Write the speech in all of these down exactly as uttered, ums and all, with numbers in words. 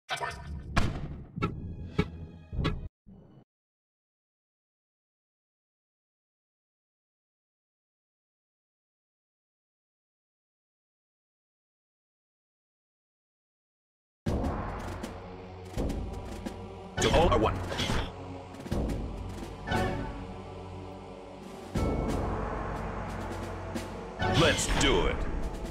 To all are one. Let's do it.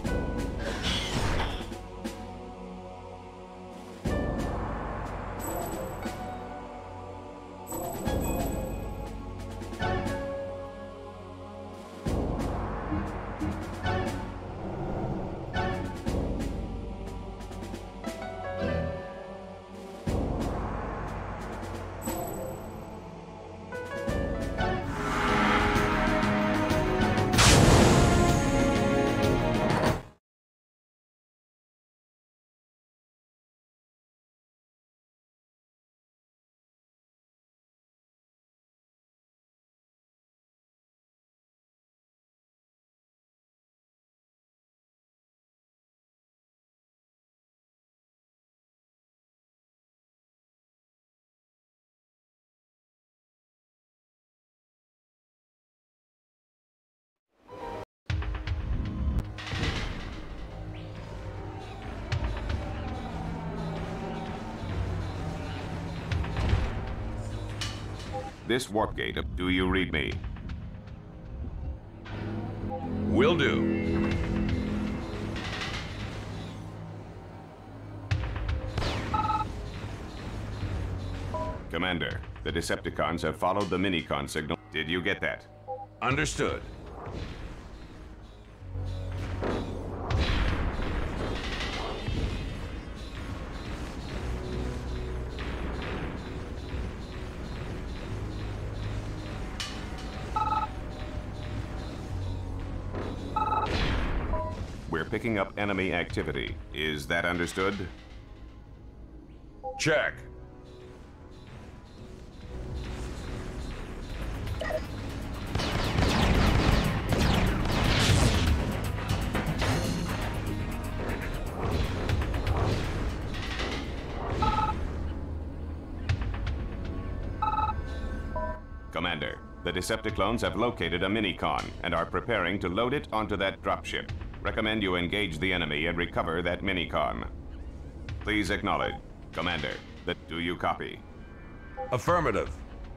This warp gate, do you read me? Will do. Commander, the Decepticons have followed the Minicon signal. Did you get that? Understood. We're picking up enemy activity. Is that understood? Check. Commander, the Decepticons have located a Minicon and are preparing to load it onto that dropship. Recommend you engage the enemy and recover that Minicon. Please acknowledge. Commander, that do you copy? Affirmative.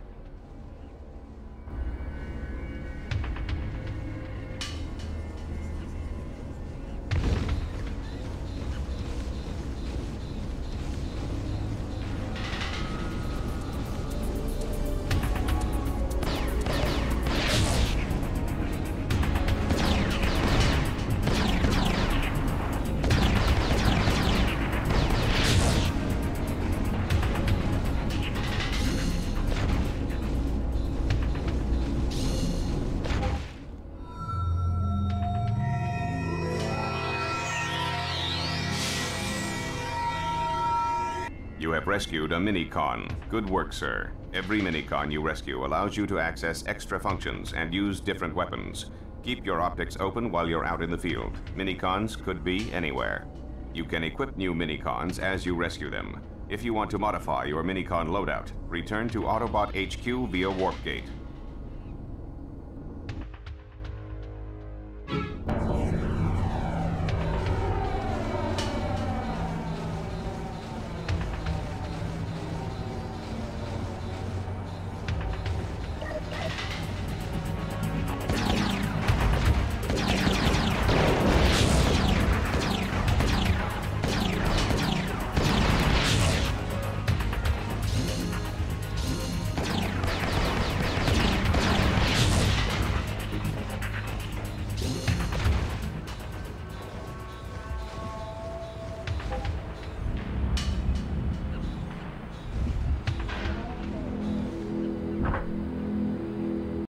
You have rescued a Minicon. Good work, sir. Every Minicon you rescue allows you to access extra functions and use different weapons. Keep your optics open while you're out in the field. Minicons could be anywhere. You can equip new Minicons as you rescue them. If you want to modify your Minicon loadout, return to Autobot H Q via Warp Gate.